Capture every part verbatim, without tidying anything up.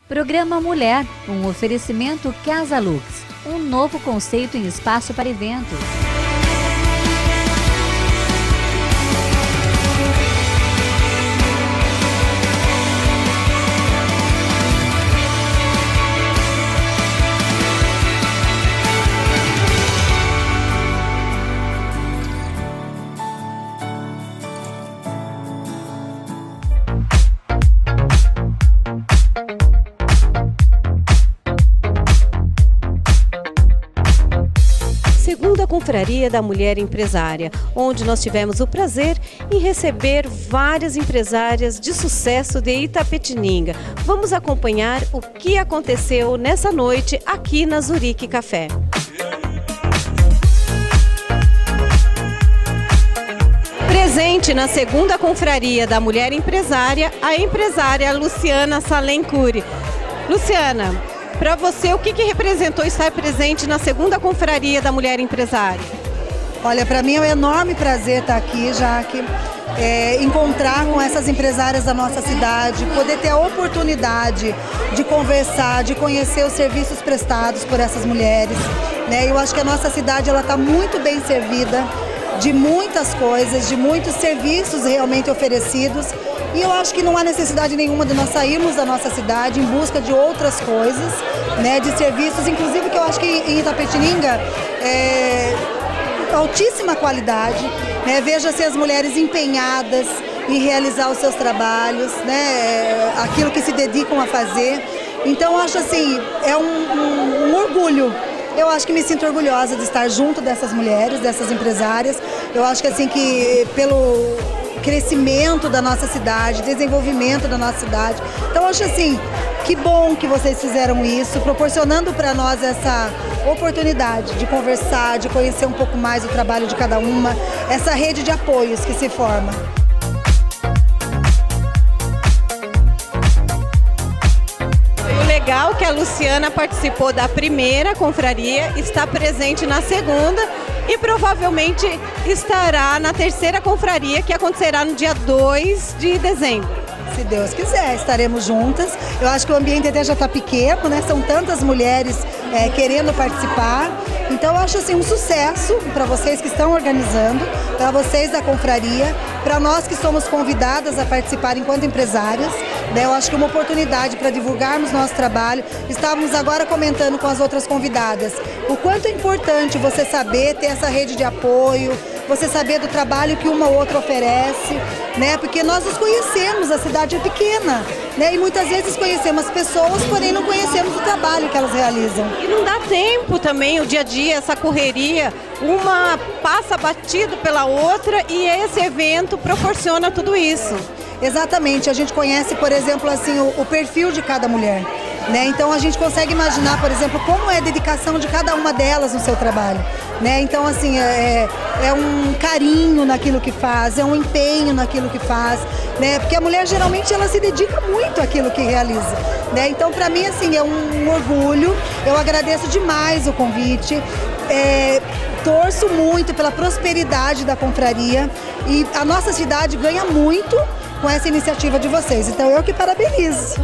Programa Mulher, um oferecimento Casa Lux, um novo conceito em espaço para eventos. Segunda Confraria da Mulher Empresária, onde nós tivemos o prazer em receber várias empresárias de sucesso de Itapetininga. Vamos acompanhar o que aconteceu nessa noite aqui na Zurique Café. Presente na Segunda Confraria da Mulher Empresária, a empresária Luciana Salencuri. Luciana, para você, o que, que representou estar presente na Segunda Confraria da Mulher Empresária? Olha, para mim é um enorme prazer estar aqui, Jaque, é, encontrar com essas empresárias da nossa cidade, poder ter a oportunidade de conversar, de conhecer os serviços prestados por essas mulheres, né? Eu acho que a nossa cidade ela está muito bem servida de muitas coisas, de muitos serviços realmente oferecidos. E eu acho que não há necessidade nenhuma de nós sairmos da nossa cidade em busca de outras coisas, né, de serviços, inclusive que eu acho que em Itapetininga é altíssima qualidade, né, veja-se as mulheres empenhadas em realizar os seus trabalhos, né, aquilo que se dedicam a fazer. Então eu acho assim, é um, um, um orgulho. Eu acho que me sinto orgulhosa de estar junto dessas mulheres, dessas empresárias. Eu acho que assim que pelo crescimento da nossa cidade, desenvolvimento da nossa cidade. Então, eu acho assim, que bom que vocês fizeram isso, proporcionando para nós essa oportunidade de conversar, de conhecer um pouco mais o trabalho de cada uma, essa rede de apoios que se forma. Legal que a Luciana participou da primeira confraria, está presente na segunda e provavelmente estará na terceira confraria, que acontecerá no dia dois de dezembro. Se Deus quiser, estaremos juntas. Eu acho que o ambiente até já está pequeno, né? São tantas mulheres é, querendo participar. Então eu acho assim um sucesso para vocês que estão organizando, para vocês da confraria, para nós que somos convidadas a participar enquanto empresárias, né? Eu acho que é uma oportunidade para divulgarmos nosso trabalho. Estávamos agora comentando com as outras convidadas o quanto é importante você saber ter essa rede de apoio, você saber do trabalho que uma ou outra oferece, né? Porque nós nos conhecemos, a cidade é pequena, né? E muitas vezes conhecemos as pessoas, porém não conhecemos o trabalho que elas realizam. E não dá tempo também, o dia a dia, essa correria, uma passa batido pela outra e esse evento proporciona tudo isso. Exatamente, a gente conhece, por exemplo, assim, o, o perfil de cada mulher, né? Então a gente consegue imaginar, por exemplo, como é a dedicação de cada uma delas no seu trabalho, né? Então assim, é, é um carinho naquilo que faz, é um empenho naquilo que faz, né? Porque a mulher geralmente ela se dedica muito àquilo que realiza, né? Então para mim assim é um, um orgulho, eu agradeço demais o convite. É, torço muito pela prosperidade da confraria e a nossa cidade ganha muito com essa iniciativa de vocês, então eu que parabenizo.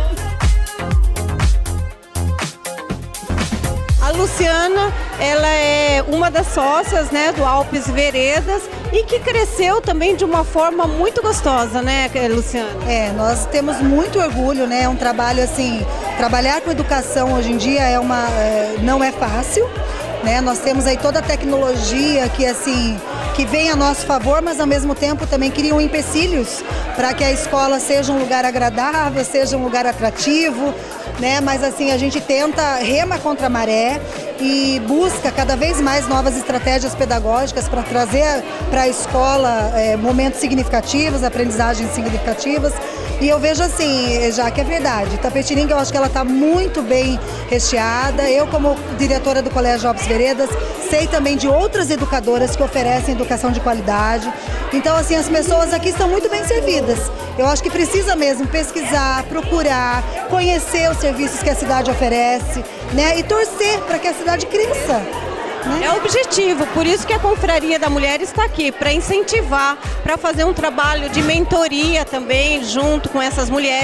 A Luciana, ela é uma das sócias, né, do Alpes Veredas e que cresceu também de uma forma muito gostosa, né, Luciana? É, nós temos muito orgulho, né, é um trabalho assim, trabalhar com educação hoje em dia é uma, é, não é fácil, né, nós temos aí toda a tecnologia que assim, que vem a nosso favor, mas ao mesmo tempo também criam empecilhos para que a escola seja um lugar agradável, seja um lugar atrativo, né? Mas assim, a gente tenta, rema contra a maré e busca cada vez mais novas estratégias pedagógicas para trazer para a escola é, momentos significativos, aprendizagens significativas. E eu vejo assim, já que é verdade, Itapetininga eu acho que ela está muito bem recheada. Eu, como diretora do Colégio Alpes Veredas, sei também de outras educadoras que oferecem educação de qualidade. Então, assim, as pessoas aqui estão muito bem servidas. Eu acho que precisa mesmo pesquisar, procurar, conhecer os serviços que a cidade oferece, né? E torcer para que a cidade cresça. É o objetivo, por isso que a Confraria da Mulher está aqui, para incentivar, para fazer um trabalho de mentoria também junto com essas mulheres,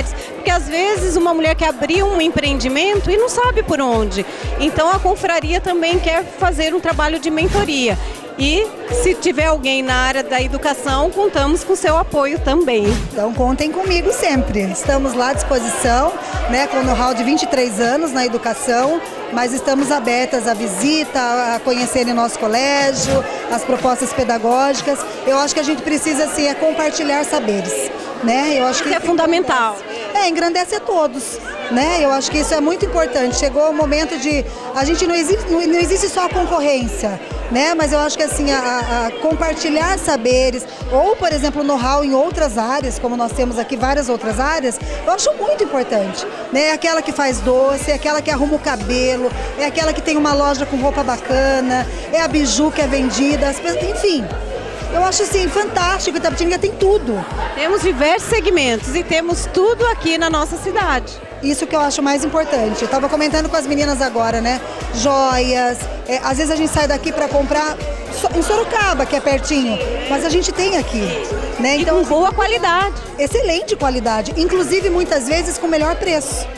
porque às vezes uma mulher quer abrir um empreendimento e não sabe por onde. Então a confraria também quer fazer um trabalho de mentoria. E se tiver alguém na área da educação, contamos com seu apoio também. Então contem comigo sempre. Estamos lá à disposição, né, com know-how de vinte e três anos na educação, mas estamos abertas à visita, a conhecerem nosso colégio, as propostas pedagógicas. Eu acho que a gente precisa assim, é compartilhar saberes. Né? Eu acho que isso é fundamental. É, engrandece a todos. Né? Eu acho que isso é muito importante. Chegou o momento de... A gente não existe, não, não existe só a concorrência, né? Mas eu acho que assim, a, a compartilhar saberes, ou, por exemplo, know-how em outras áreas, como nós temos aqui várias outras áreas, eu acho muito importante. Né? É aquela que faz doce, é aquela que arruma o cabelo, é aquela que tem uma loja com roupa bacana, é a biju que é vendida, as pessoas, enfim. Eu acho assim, fantástico, Itapetininga tem tudo. Temos diversos segmentos e temos tudo aqui na nossa cidade. Isso que eu acho mais importante. Eu estava comentando com as meninas agora, né? Joias, é, às vezes a gente sai daqui para comprar em Sorocaba, que é pertinho, mas a gente tem aqui. Né? Então, e com boa qualidade. Excelente qualidade, inclusive muitas vezes com melhor preço.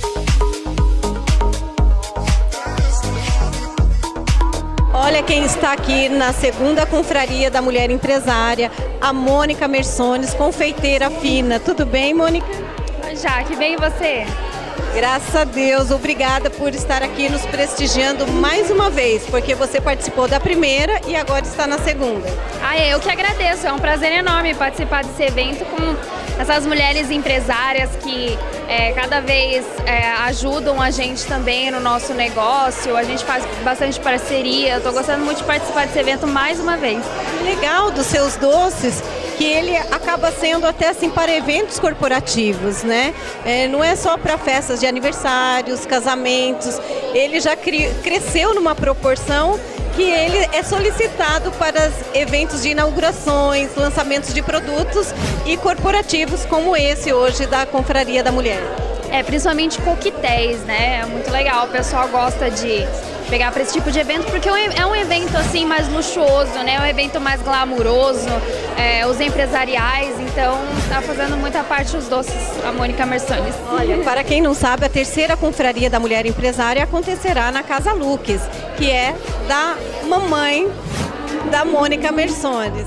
Olha quem está aqui na segunda confraria da Mulher Empresária, a Mônica Mersones, confeiteira fina. Tudo bem, Mônica? Oi, Jaque, bem e você? Graças a Deus, obrigada por estar aqui nos prestigiando mais uma vez, porque você participou da primeira e agora está na segunda. Ah, eu que agradeço, é um prazer enorme participar desse evento com essas mulheres empresárias que é, cada vez é, ajudam a gente também no nosso negócio, a gente faz bastante parceria, estou gostando muito de participar desse evento mais uma vez. Legal dos seus doces, que ele acaba sendo até assim para eventos corporativos, né? É, não é só para festas de aniversários, casamentos, ele já cri- cresceu numa proporção que ele é solicitado para eventos de inaugurações, lançamentos de produtos e corporativos como esse hoje da Confraria da Mulher. É, principalmente coquetéis, né? É muito legal, o pessoal gosta de pegar para esse tipo de evento, porque é um evento assim mais luxuoso, né? É um evento mais glamuroso, é, os empresariais, então tá fazendo muita parte dos doces, a Mônica Mersones. Olha, para quem não sabe, a terceira confraria da Mulher Empresária acontecerá na Casa Lux, que é da mamãe da Mônica Mersones.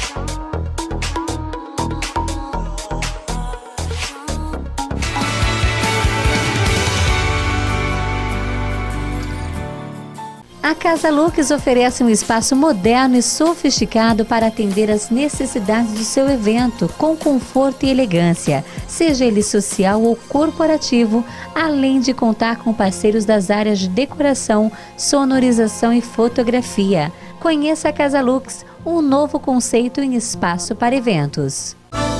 A Casa Lux oferece um espaço moderno e sofisticado para atender às necessidades do seu evento, com conforto e elegância, seja ele social ou corporativo, além de contar com parceiros das áreas de decoração, sonorização e fotografia. Conheça a Casa Lux, um novo conceito em espaço para eventos.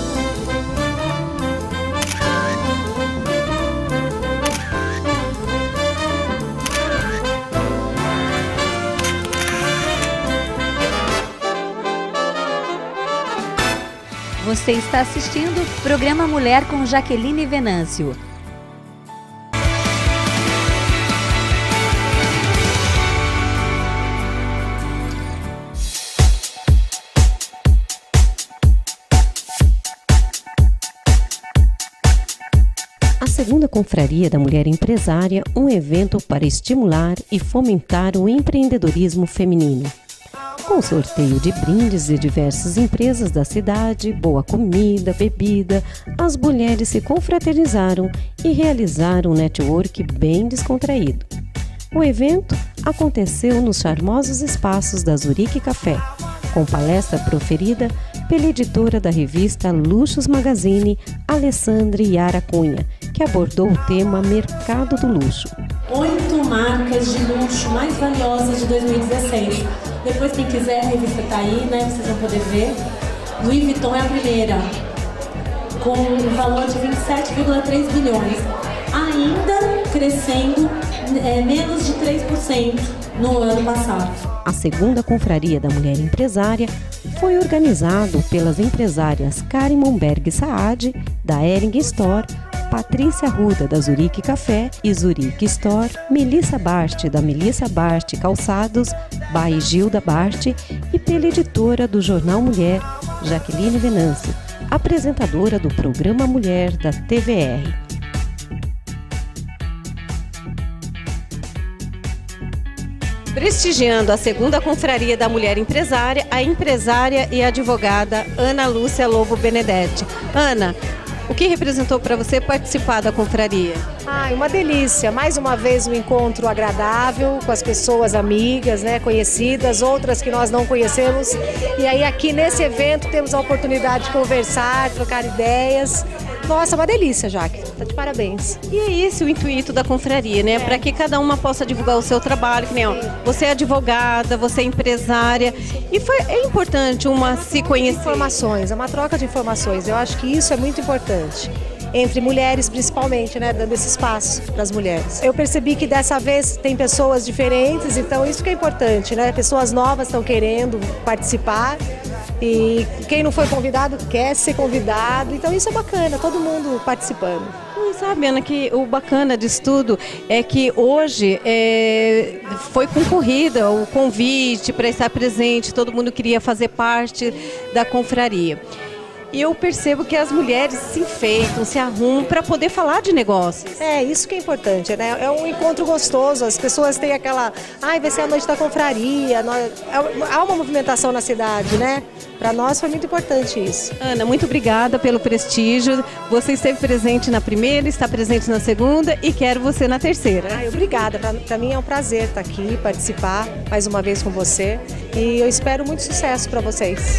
Você está assistindo o programa Mulher com Jaqueline Venâncio. A segunda confraria da Mulher Empresária, um evento para estimular e fomentar o empreendedorismo feminino. Com sorteio de brindes de diversas empresas da cidade, boa comida, bebida, as mulheres se confraternizaram e realizaram um network bem descontraído. O evento aconteceu nos charmosos espaços da Zurique Café, com palestra proferida pela editora da revista Luxos Magazine, Alessandra Yara Cunha, que abordou o tema Mercado do Luxo. Oito marcas de luxo mais valiosas de dois mil e dezesseis. Depois, quem quiser, a revista está aí, né? Vocês vão poder ver. Louis Vuitton é a primeira, com um valor de vinte e sete vírgula três bilhões. Ainda crescendo é, menos de três por cento no ano passado. A segunda confraria da Mulher Empresária foi organizado pelas empresárias Karen Momberg Saad, da Hering Store, Patrícia Ruda, da Zurique Café e Zurique Store, Melissa Bart, da Melissa Bart Calçados, by Gilda Bart, e pela editora do Jornal Mulher, Jaqueline Venâncio, apresentadora do programa Mulher da T V R. Prestigiando a segunda confraria da mulher empresária, a empresária e advogada Ana Lúcia Lobo Benedetti. Ana, o que representou para você participar da confraria? Ai, uma delícia, mais uma vez um encontro agradável com as pessoas amigas, né, conhecidas, outras que nós não conhecemos. E aí aqui nesse evento temos a oportunidade de conversar, trocar ideias. Nossa, uma delícia, Jaque. Tá de parabéns. E é esse o intuito da confraria, né? É. Para que cada uma possa divulgar o seu trabalho, que nem, ó, você é advogada, você é empresária. E foi, é importante uma se conhecer. Informações, é uma troca de informações. Eu acho que isso é muito importante. Entre mulheres, principalmente, né? Dando esse espaço para as mulheres. Eu percebi que dessa vez tem pessoas diferentes, então isso que é importante, né? Pessoas novas estão querendo participar. E quem não foi convidado quer ser convidado, então isso é bacana, todo mundo participando. E sabe, Ana, que o bacana disso tudo é que hoje é, foi concorrida o convite para estar presente, todo mundo queria fazer parte da confraria. E eu percebo que as mulheres se enfeitam, se arrumam para poder falar de negócios. É, isso que é importante, né? É um encontro gostoso, as pessoas têm aquela... Ai, vai ser a noite da confraria, nós... há uma movimentação na cidade, né? Para nós foi muito importante isso. Ana, muito obrigada pelo prestígio. Você esteve presente na primeira, está presente na segunda e quero você na terceira. Ai, obrigada, para mim é um prazer estar aqui, participar mais uma vez com você. E eu espero muito sucesso para vocês.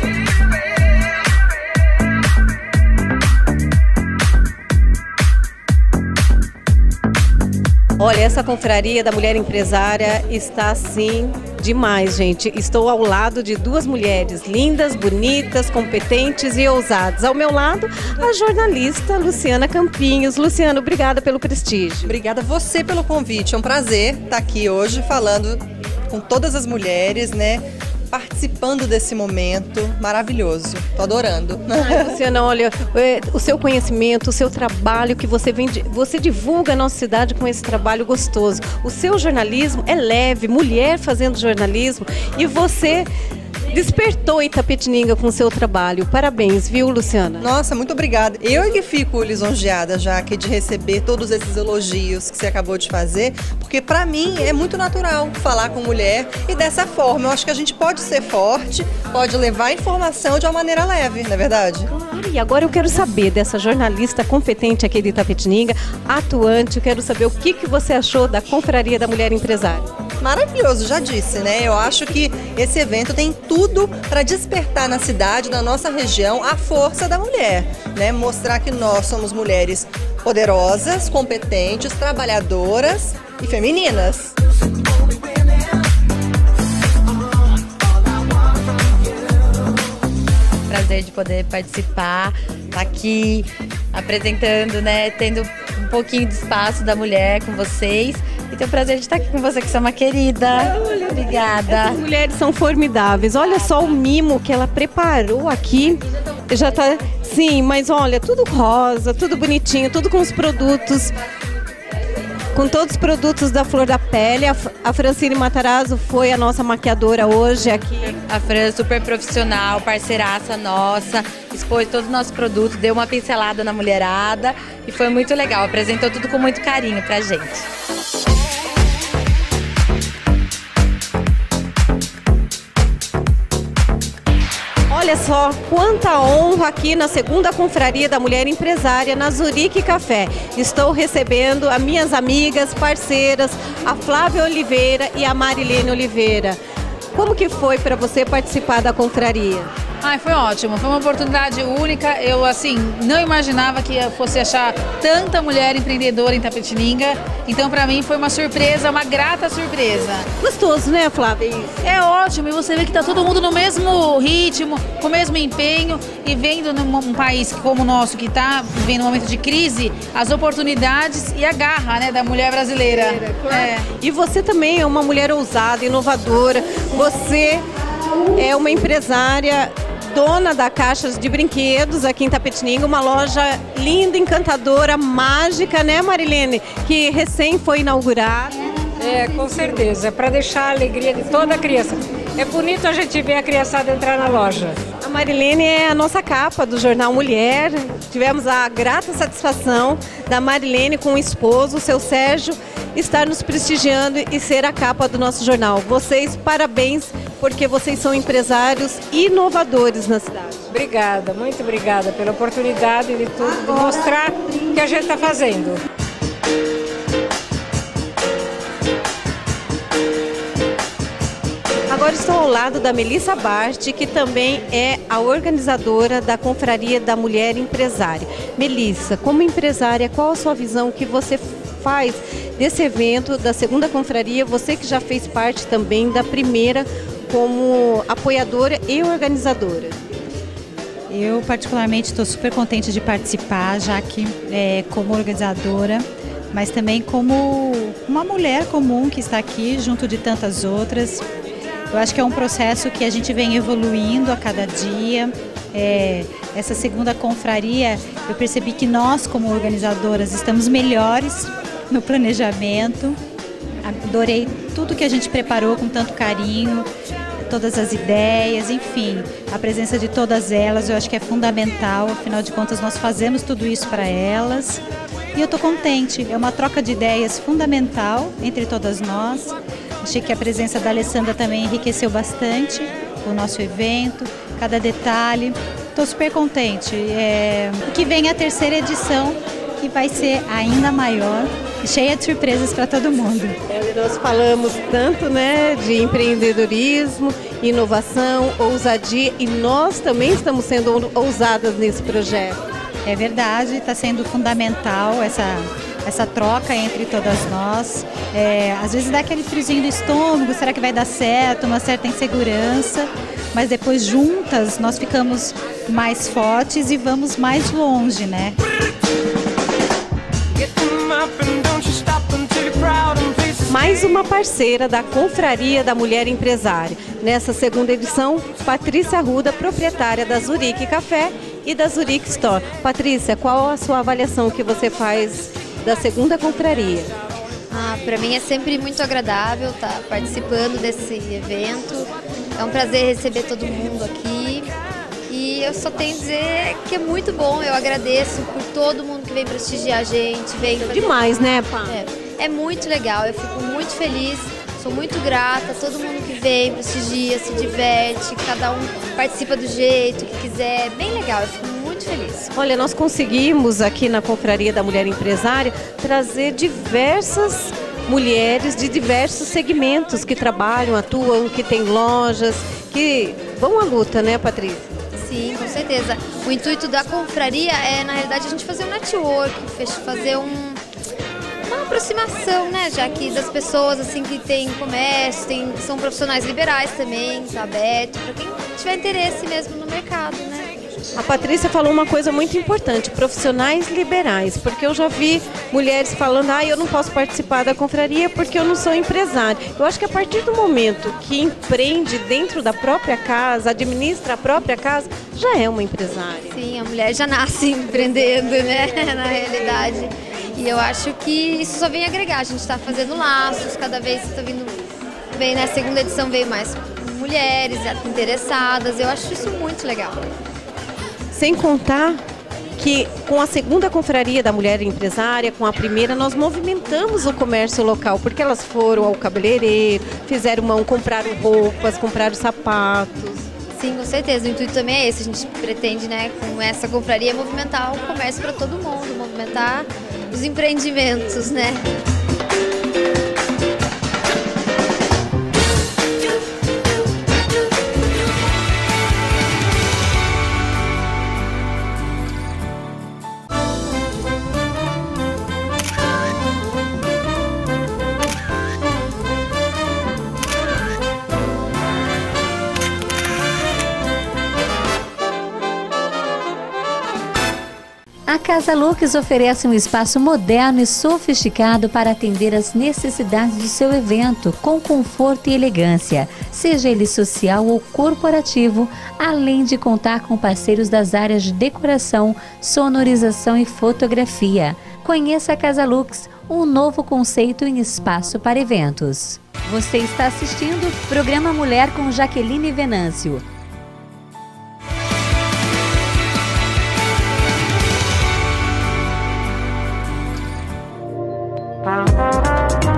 Olha, essa confraria da mulher empresária está assim demais, gente. Estou ao lado de duas mulheres lindas, bonitas, competentes e ousadas. Ao meu lado, a jornalista Luciana Campinhos. Luciana, obrigada pelo prestígio. Obrigada a você pelo convite. É um prazer estar aqui hoje falando com todas as mulheres, né? Participando desse momento maravilhoso. Tô adorando. Ai, Luciana, olha, o seu conhecimento, o seu trabalho que você vem, você divulga a nossa cidade com esse trabalho gostoso. O seu jornalismo é leve, mulher fazendo jornalismo, e você despertou Itapetininga com o seu trabalho. Parabéns, viu, Luciana? Nossa, muito obrigada. Eu que fico lisonjeada, já que de receber todos esses elogios que você acabou de fazer, porque para mim é muito natural falar com mulher e dessa forma eu acho que a gente pode ser forte, pode levar informação de uma maneira leve, não é verdade? Claro, e agora eu quero saber dessa jornalista competente aqui de Itapetininga, atuante, eu quero saber o que, que você achou da Confraria da Mulher Empresária. Maravilhoso, já disse, né? Eu acho que esse evento tem tudo para despertar na cidade, na nossa região, a força da mulher, né? Mostrar que nós somos mulheres poderosas, competentes, trabalhadoras e femininas. Prazer de poder participar, tá aqui apresentando, né? Tendo um pouquinho de espaço da mulher com vocês. E tenho o prazer de estar aqui com você, que você é uma querida. Olha, obrigada. Essas mulheres são formidáveis. Olha só o mimo que ela preparou aqui. Já tá, sim, mas olha, tudo rosa, tudo bonitinho, tudo com os produtos, com todos os produtos da Flor da Pele. A, a Francine Matarazzo foi a nossa maquiadora hoje aqui. A Fran, super profissional, parceiraça nossa, expôs todo o nosso produto, deu uma pincelada na mulherada e foi muito legal. Apresentou tudo com muito carinho pra gente. Olha só quanta honra aqui na segunda confraria da mulher empresária na Zurique Café. Estou recebendo as minhas amigas, parceiras, a Flávia Oliveira e a Marilene Oliveira. Como que foi para você participar da confraria? Ai, foi ótimo, foi uma oportunidade única. Eu, assim, não imaginava que fosse achar tanta mulher empreendedora em Itapetininga. Então, pra mim, foi uma surpresa, uma grata surpresa. Gostoso, né, Flávia? É ótimo, e você vê que tá todo mundo no mesmo ritmo, com o mesmo empenho, e vendo num país como o nosso, que tá vivendo um momento de crise, as oportunidades e a garra, né, da mulher brasileira. É. E você também é uma mulher ousada, inovadora. Você é uma empresária, dona da Caixas de Brinquedos aqui em Itapetininga, uma loja linda, encantadora, mágica, né, Marilene? Que recém foi inaugurada. É, com certeza, para deixar a alegria de toda a criança. É bonito a gente ver a criançada entrar na loja. A Marilene é a nossa capa do jornal Mulher. Tivemos a grata satisfação da Marilene com o esposo, o seu Sérgio, estar nos prestigiando e ser a capa do nosso jornal. Vocês, parabéns, porque vocês são empresários inovadores na cidade. Obrigada, muito obrigada pela oportunidade de tudo, de mostrar o que a gente está fazendo. Agora estou ao lado da Melissa Bart, que também é a organizadora da Confraria da Mulher Empresária. Melissa, como empresária, qual a sua visão que você faz desse evento, da segunda confraria, você que já fez parte também da primeira como apoiadora e organizadora? Eu particularmente estou super contente de participar, já que é, como organizadora, mas também como uma mulher comum que está aqui junto de tantas outras. Eu acho que é um processo que a gente vem evoluindo a cada dia. É, essa segunda confraria, eu percebi que nós, como organizadoras, estamos melhores no planejamento. Adorei tudo que a gente preparou com tanto carinho, todas as ideias, enfim, a presença de todas elas eu acho que é fundamental, afinal de contas nós fazemos tudo isso para elas. E eu estou contente, é uma troca de ideias fundamental entre todas nós. Achei que a presença da Alessandra também enriqueceu bastante o nosso evento, cada detalhe. Estou super contente. É... O que vem é a terceira edição, que vai ser ainda maior e cheia de surpresas para todo mundo. É, nós falamos tanto, né, de empreendedorismo, inovação, ousadia, e nós também estamos sendo ousadas nesse projeto. É verdade, está sendo fundamental essa, essa troca entre todas nós. É, às vezes dá aquele friozinho do estômago, será que vai dar certo, uma certa insegurança, mas depois juntas nós ficamos mais fortes e vamos mais longe, né? Mais uma parceira da Confraria da Mulher Empresária. Nessa segunda edição, Patrícia Arruda, proprietária da Zurique Café e da Zurique Store. Patrícia, qual a sua avaliação que você faz da segunda confraria? Ah, para mim é sempre muito agradável estar participando desse evento. É um prazer receber todo mundo aqui. E eu só tenho a dizer que é muito bom. Eu agradeço por todo mundo que vem prestigiar a gente. Vem fazer... Demais, né, Pá? É, é muito legal. Eu fico muito feliz. Sou muito grata a todo mundo que vem, prestigia, se diverte, cada um participa do jeito que quiser. Bem legal, eu fico muito feliz. Olha, nós conseguimos aqui na Confraria da Mulher Empresária trazer diversas mulheres de diversos segmentos que trabalham, atuam, que têm lojas, que vão à luta, né, Patrícia? Sim, com certeza. O intuito da confraria é, na realidade, a gente fazer um network, fazer um... uma aproximação, né, já que das pessoas assim que têm comércio, tem, são profissionais liberais também, está aberto para quem tiver interesse mesmo no mercado, né. A Patrícia falou uma coisa muito importante, profissionais liberais, porque eu já vi mulheres falando, ah, eu não posso participar da confraria porque eu não sou empresária. Eu acho que a partir do momento que empreende dentro da própria casa, administra a própria casa, já é uma empresária. Sim, a mulher já nasce empreendendo, né, na realidade. E eu acho que isso só vem agregar, a gente está fazendo laços, cada vez está vindo, vem na segunda edição veio mais mulheres interessadas, eu acho isso muito legal. Sem contar que com a segunda confraria da Mulher Empresária, com a primeira, nós movimentamos o comércio local, porque elas foram ao cabeleireiro, fizeram mão, compraram roupas, compraram sapatos. Sim, com certeza. O intuito também é esse. A gente pretende, né, com essa confraria, movimentar o comércio para todo mundo, movimentar os empreendimentos, né? A Casa Lux oferece um espaço moderno e sofisticado para atender às necessidades do seu evento, com conforto e elegância, seja ele social ou corporativo, além de contar com parceiros das áreas de decoração, sonorização e fotografia. Conheça a Casa Lux, um novo conceito em espaço para eventos. Você está assistindo o programa Mulher com Jaqueline Venâncio. Bye.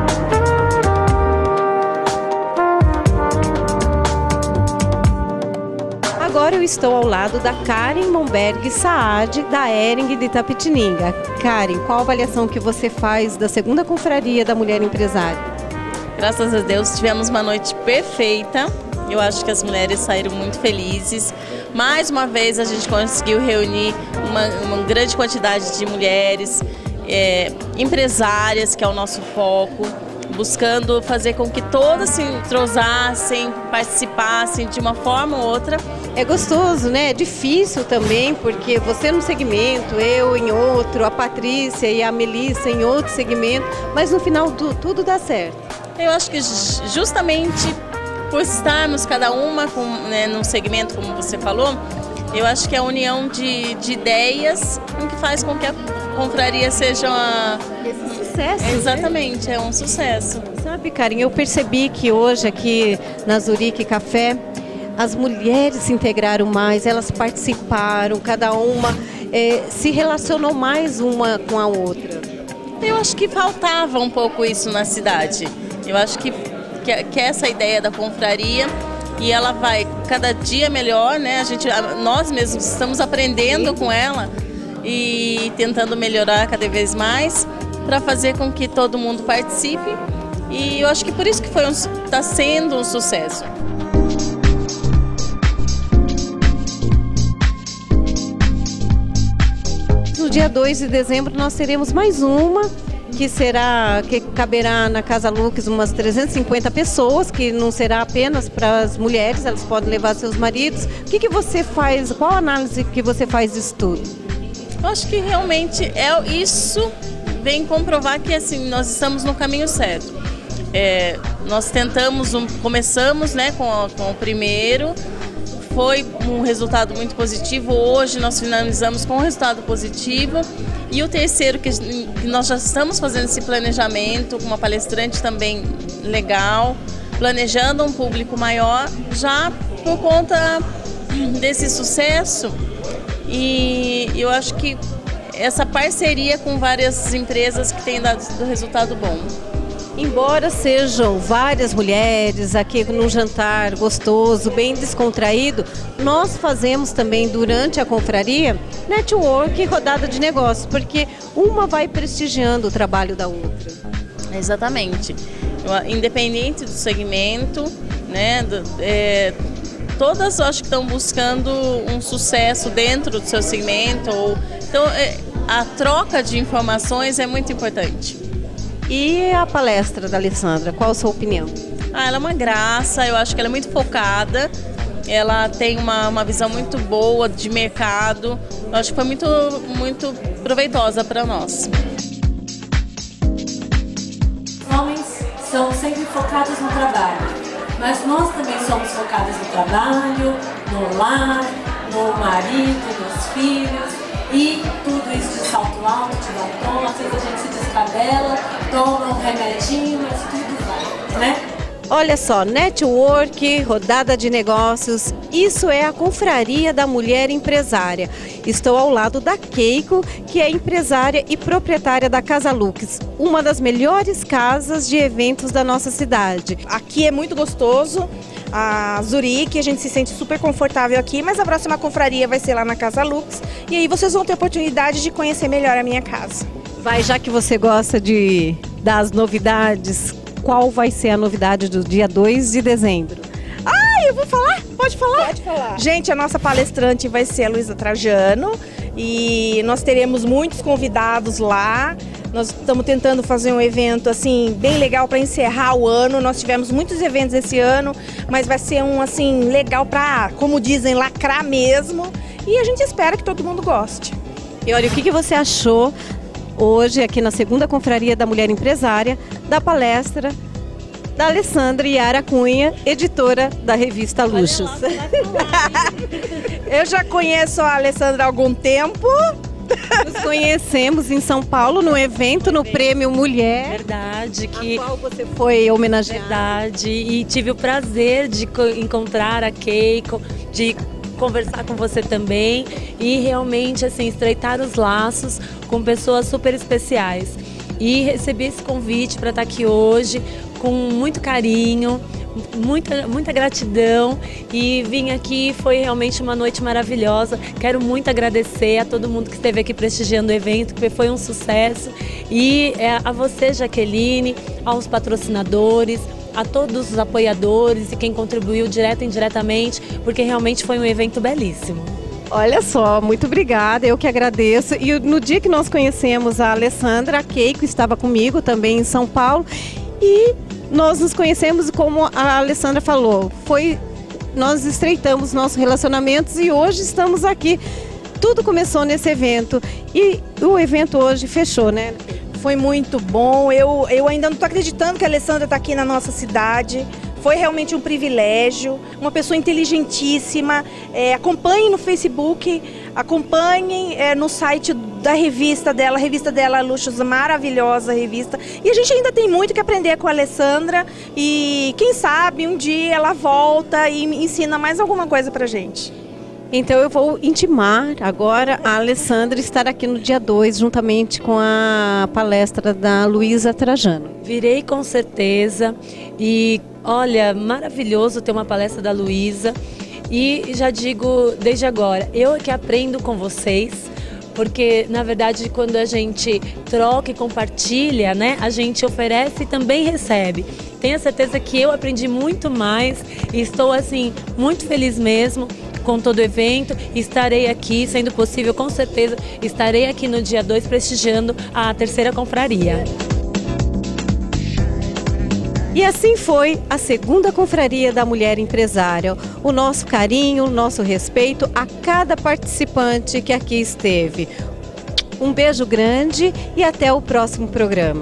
eu estou ao lado da Karen Momberg Saad, da Hering de Itapetininga. Karen, qual a avaliação que você faz da segunda confraria da Mulher Empresária? Graças a Deus tivemos uma noite perfeita. Eu acho que as mulheres saíram muito felizes. Mais uma vez a gente conseguiu reunir uma, uma grande quantidade de mulheres, é, empresárias, que é o nosso foco, buscando fazer com que todas se entrosassem, participassem de uma forma ou outra. É gostoso, né? É difícil também, porque você num segmento, eu em outro, a Patrícia e a Melissa em outro segmento, mas no final tu, tudo dá certo. Eu acho que justamente por estarmos cada uma com, né, num segmento, como você falou, eu acho que a união de, de ideias é o que faz com que a confraria seja uma... Esse sucesso. É, exatamente, né? É um sucesso. Sabe, Karen, eu percebi que hoje aqui na Zurique Café, as mulheres se integraram mais, elas participaram, cada uma é, se relacionou mais uma com a outra. Eu acho que faltava um pouco isso na cidade. Eu acho que, que, que essa ideia da confraria, e ela vai cada dia melhor, né? A gente, nós mesmos estamos aprendendo com ela e tentando melhorar cada vez mais para fazer com que todo mundo participe. E eu acho que por isso que foi um, está sendo um sucesso. No dia dois de dezembro nós teremos mais uma, que será, que caberá na Casa Lux umas trezentas e cinquenta pessoas, que não será apenas para as mulheres, elas podem levar seus maridos. O que, que você faz, qual a análise que você faz disso tudo? Eu acho que realmente é isso, vem comprovar que assim, nós estamos no caminho certo. É, nós tentamos, um, começamos né, com, a, com o primeiro, foi um resultado muito positivo. Hoje nós finalizamos com um resultado positivo. E o terceiro, que nós já estamos fazendo esse planejamento com uma palestrante também legal, planejando um público maior, já por conta desse sucesso. E eu acho que essa parceria com várias empresas que tem dado resultado bom. Embora sejam várias mulheres aqui num jantar gostoso, bem descontraído, nós fazemos também durante a confraria network e rodada de negócios, porque uma vai prestigiando o trabalho da outra. Exatamente. Independente do segmento, né, do, é, todas acho que estão buscando um sucesso dentro do seu segmento. Ou, então é, a troca de informações é muito importante. E a palestra da Alessandra, qual a sua opinião? Ah, ela é uma graça, eu acho que ela é muito focada, ela tem uma, uma visão muito boa de mercado, eu acho que foi muito, muito proveitosa para nós. Os homens são sempre focados no trabalho, mas nós também somos focados no trabalho, no lar, no marido, nos filhos. E tudo isso de salto alto, de batom, às vezes a gente se descabela, toma um remedinho, mas tudo vai, né? Olha só, network, rodada de negócios, isso é a confraria da mulher empresária. Estou ao lado da Keiko, que é empresária e proprietária da Casa Lux, uma das melhores casas de eventos da nossa cidade. Aqui é muito gostoso. A Zurique, a gente se sente super confortável aqui, mas a próxima confraria vai ser lá na Casa Lux e aí vocês vão ter a oportunidade de conhecer melhor a minha casa. Vai, já que você gosta de, das novidades, qual vai ser a novidade do dia dois de dezembro? Ah, eu vou falar? Pode falar? Pode falar. Gente, a nossa palestrante vai ser a Luísa Trajano e nós teremos muitos convidados lá. Nós estamos tentando fazer um evento assim bem legal para encerrar o ano. Nós tivemos muitos eventos esse ano, mas vai ser um assim legal para, como dizem, lacrar mesmo. E a gente espera que todo mundo goste. E olha, o que, que você achou hoje aqui na segunda confraria da Mulher Empresária da palestra da Alessandra Yara Cunha, editora da revista Luxos? Eu já conheço a Alessandra há algum tempo. Nos conhecemos em São Paulo, no evento, no Prêmio Mulher. Verdade. Que... a qual você foi homenageada. Verdade. E tive o prazer de encontrar a Keiko, de conversar com você também e realmente assim estreitar os laços com pessoas super especiais. E recebi esse convite para estar aqui hoje com muito carinho, muita, muita gratidão e vim aqui, foi realmente uma noite maravilhosa. Quero muito agradecer a todo mundo que esteve aqui prestigiando o evento, que foi um sucesso. E é, a você, Jaqueline, aos patrocinadores, a todos os apoiadores e quem contribuiu direto e indiretamente, porque realmente foi um evento belíssimo. Olha só, muito obrigada, eu que agradeço. E no dia que nós conhecemos a Alessandra, a Keiko estava comigo também em São Paulo e nós nos conhecemos, como a Alessandra falou, foi, nós estreitamos nossos relacionamentos e hoje estamos aqui. Tudo começou nesse evento e o evento hoje fechou, né? Foi muito bom, eu, eu ainda não estou acreditando que a Alessandra está aqui na nossa cidade. Foi realmente um privilégio, uma pessoa inteligentíssima. É, acompanhem no Facebook, acompanhem é, no site da revista dela, a revista dela Luxos, maravilhosa revista. E a gente ainda tem muito que aprender com a Alessandra e quem sabe um dia ela volta e ensina mais alguma coisa pra gente. Então eu vou intimar agora a Alessandra estar aqui no dia dois, juntamente com a palestra da Luísa Trajano. Virei com certeza e olha, maravilhoso ter uma palestra da Luísa e já digo desde agora, eu é que aprendo com vocês, porque na verdade quando a gente troca e compartilha, né, a gente oferece e também recebe. Tenho certeza que eu aprendi muito mais e estou assim muito feliz mesmo com todo o evento. Estarei aqui, sendo possível, com certeza, estarei aqui no dia dois prestigiando a terceira confraria. E assim foi a segunda confraria da Mulher Empresária. O nosso carinho, o nosso respeito a cada participante que aqui esteve. Um beijo grande e até o próximo programa.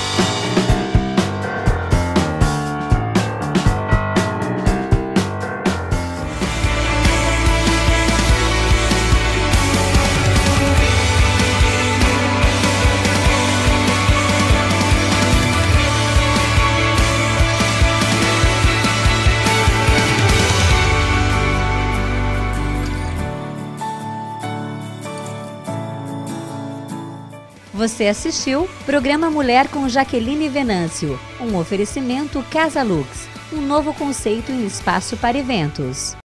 Você assistiu Programa Mulher com Jaqueline Venâncio, um oferecimento Casa Lux, um novo conceito em espaço para eventos.